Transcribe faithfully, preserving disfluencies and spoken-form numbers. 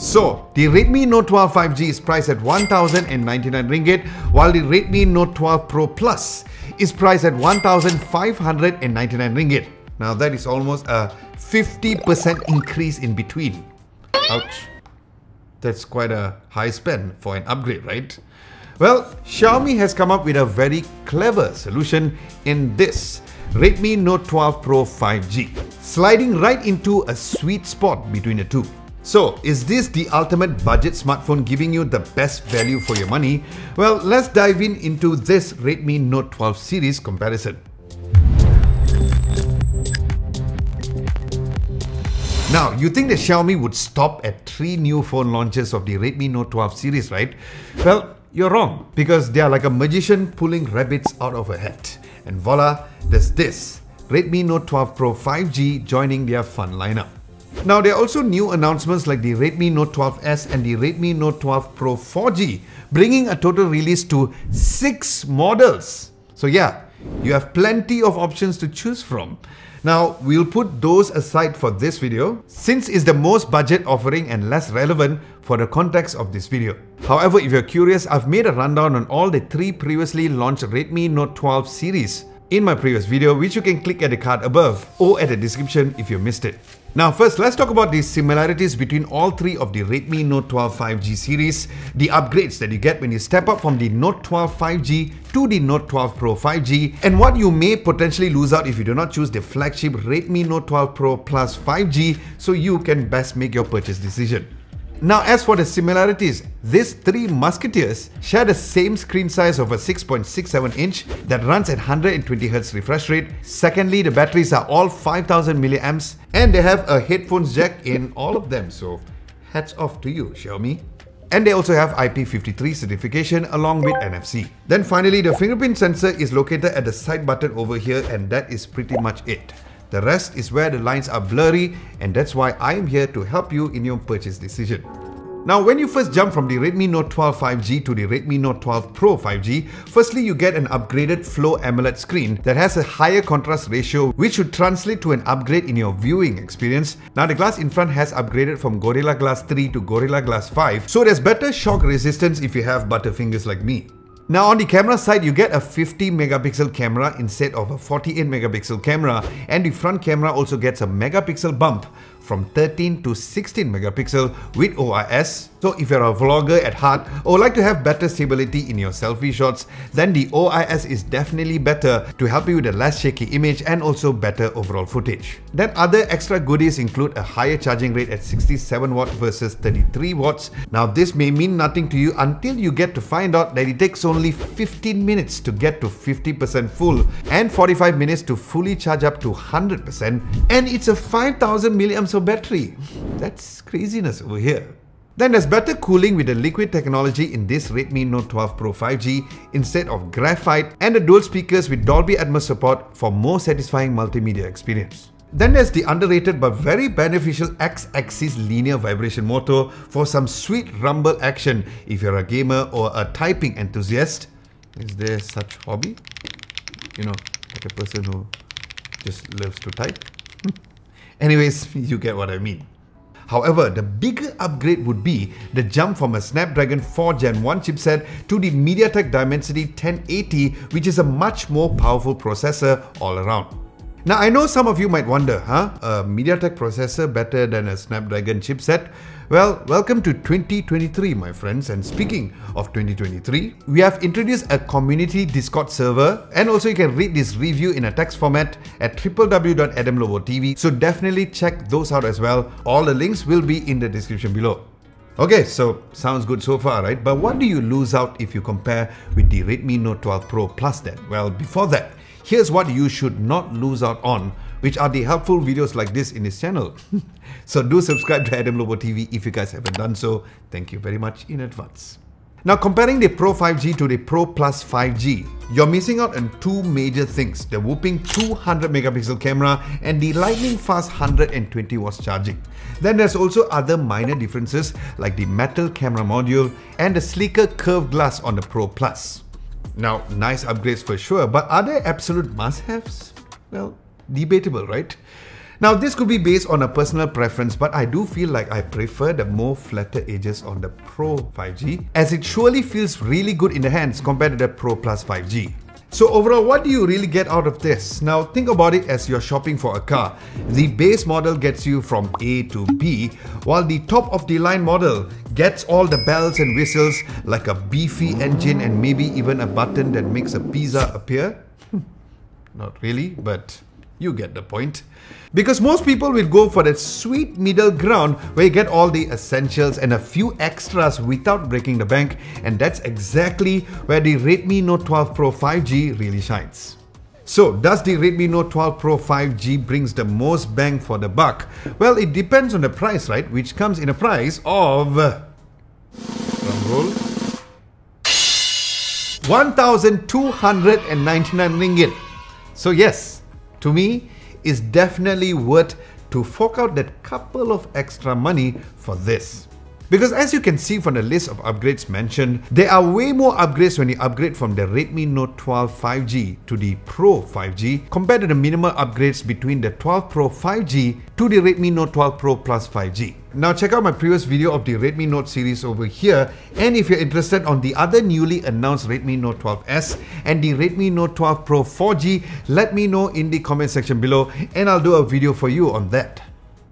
So, the Redmi Note twelve five G is priced at one thousand ninety-nine ringgit, while the Redmi Note twelve Pro Plus is priced at one thousand five hundred ninety-nine ringgit. Now that is almost a fifty percent increase in between. Ouch. That's quite a high spend for an upgrade, right? Well, Xiaomi has come up with a very clever solution in this Redmi Note twelve Pro five G, sliding right into a sweet spot between the two. So, is this the ultimate budget smartphone giving you the best value for your money? Well, let's dive in into this Redmi Note twelve series comparison. Now, you think that Xiaomi would stop at three new phone launches of the Redmi Note twelve series, right? Well, you're wrong, because they are like a magician pulling rabbits out of a hat. And voila, there's this Redmi Note twelve Pro five G joining their fun lineup. Now, there are also new announcements like the Redmi Note twelve S and the Redmi Note twelve Pro four G, bringing a total release to six models. So yeah, you have plenty of options to choose from. Now, we'll put those aside for this video, since it's the most budget offering and less relevant for the context of this video. However, if you're curious, I've made a rundown on all the three previously launched Redmi Note twelve series in my previous video, which you can click at the card above or at the description if you missed it. Now first, let's talk about the similarities between all three of the Redmi Note twelve five G series, the upgrades that you get when you step up from the Note twelve five G to the Note twelve Pro five G, and what you may potentially lose out if you do not choose the flagship Redmi Note twelve Pro Plus five G, so you can best make your purchase decision. Now, as for the similarities, these three musketeers share the same screen size of a six point six seven inch that runs at one hundred twenty hertz refresh rate. Secondly, the batteries are all five thousand milliamps and they have a headphones jack in all of them, so hats off to you, Xiaomi. And they also have I P fifty-three certification along with N F C. Then finally, the fingerprint sensor is located at the side button over here, and that is pretty much it. The rest is where the lines are blurry, and that's why I am here to help you in your purchase decision. Now, when you first jump from the Redmi Note twelve five G to the Redmi Note twelve Pro five G, firstly you get an upgraded Flow AMOLED screen that has a higher contrast ratio, which should translate to an upgrade in your viewing experience. Now, the glass in front has upgraded from Gorilla Glass three to Gorilla Glass five, so there's better shock resistance if you have butterfingers like me. Now, on the camera side, you get a fifty megapixel camera instead of a forty-eight megapixel camera, and the front camera also gets a megapixel bump from thirteen to sixteen megapixel with O I S. So if you're a vlogger at heart or like to have better stability in your selfie shots, then the O I S is definitely better to help you with a less shaky image and also better overall footage. Then other extra goodies include a higher charging rate at sixty-seven watts versus thirty-three watts. Now, this may mean nothing to you until you get to find out that it takes only fifteen minutes to get to fifty percent full and forty-five minutes to fully charge up to one hundred percent, and it's a five thousand milliamps of battery. That's craziness over here. Then there's better cooling with the liquid technology in this Redmi Note twelve Pro five G instead of graphite, and the dual speakers with Dolby Atmos support for more satisfying multimedia experience. Then there's the underrated but very beneficial X-axis linear vibration motor for some sweet rumble action if you're a gamer or a typing enthusiast. Is there such hobby? You know, like a person who just loves to type? Anyways, you get what I mean. However, the bigger upgrade would be the jump from a Snapdragon four gen one chipset to the MediaTek Dimensity ten eighty, which is a much more powerful processor all around. Now, I know some of you might wonder, huh? A MediaTek processor better than a Snapdragon chipset? Well, welcome to twenty twenty-three, my friends. And speaking of twenty twenty-three, we have introduced a community Discord server, and also you can read this review in a text format at w w w dot adam lobo dot t v. So definitely check those out as well. All the links will be in the description below. Okay, so sounds good so far, right? But what do you lose out if you compare with the Redmi Note twelve Pro Plus then? Well, before that, here's what you should not lose out on, which are the helpful videos like this in this channel. So do subscribe to Adam Lobo T V if you guys haven't done so. Thank you very much in advance. Now, comparing the Pro five G to the Pro Plus five G, you're missing out on two major things: the whopping two hundred megapixel camera and the lightning fast one hundred twenty watts charging. Then there's also other minor differences like the metal camera module and the sleeker curved glass on the Pro Plus. Now, nice upgrades for sure, but are there absolute must-haves? Well, debatable, right? Now this could be based on a personal preference, but I do feel like I prefer the more flatter edges on the Pro five G, as it surely feels really good in the hands compared to the Pro Plus five G. So overall, what do you really get out of this? Now think about it as you're shopping for a car. The base model gets you from A to B, while the top of the line model gets all the bells and whistles like a beefy engine and maybe even a button that makes a pizza appear. Not really, but you get the point. Because most people will go for that sweet middle ground where you get all the essentials and a few extras without breaking the bank, and that's exactly where the Redmi Note twelve Pro five G really shines. So, does the Redmi Note twelve Pro five G brings the most bang for the buck? Well, it depends on the price, right? Which comes in a price of... drum roll. one thousand two hundred ninety-nine ringgit. So yes, to me, it's definitely worth to fork out that couple of extra money for this. Because as you can see from the list of upgrades mentioned, there are way more upgrades when you upgrade from the Redmi Note twelve five G to the Pro five G compared to the minimal upgrades between the twelve Pro five G to the Redmi Note twelve Pro Plus five G. Now check out my previous video of the Redmi Note series over here, and if you're interested on the other newly announced Redmi Note twelve S and the Redmi Note twelve Pro four G, let me know in the comment section below and I'll do a video for you on that.